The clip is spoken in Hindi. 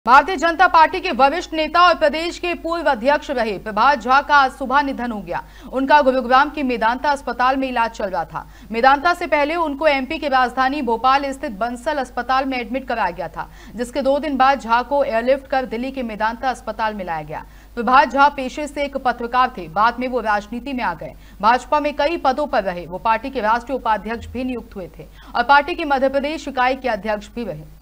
भारतीय जनता पार्टी के वरिष्ठ नेता और प्रदेश के पूर्व अध्यक्ष रहे प्रभात झा का आज सुबह निधन हो गया। उनका गुरुग्राम के मेदांता अस्पताल में इलाज चल रहा था। मेदांता से पहले उनको एमपी के राजधानी भोपाल स्थित बंसल अस्पताल में एडमिट कराया गया था, जिसके 2 दिन बाद झा को एयरलिफ्ट कर दिल्ली के मेदांता अस्पताल में लाया गया। प्रभात झा पेशे से एक पत्रकार थे, बाद में वो राजनीति में आ गए। भाजपा में कई पदों पर रहे। वो पार्टी के राष्ट्रीय उपाध्यक्ष भी नियुक्त हुए थे और पार्टी की मध्य प्रदेश इकाई के अध्यक्ष भी रहे।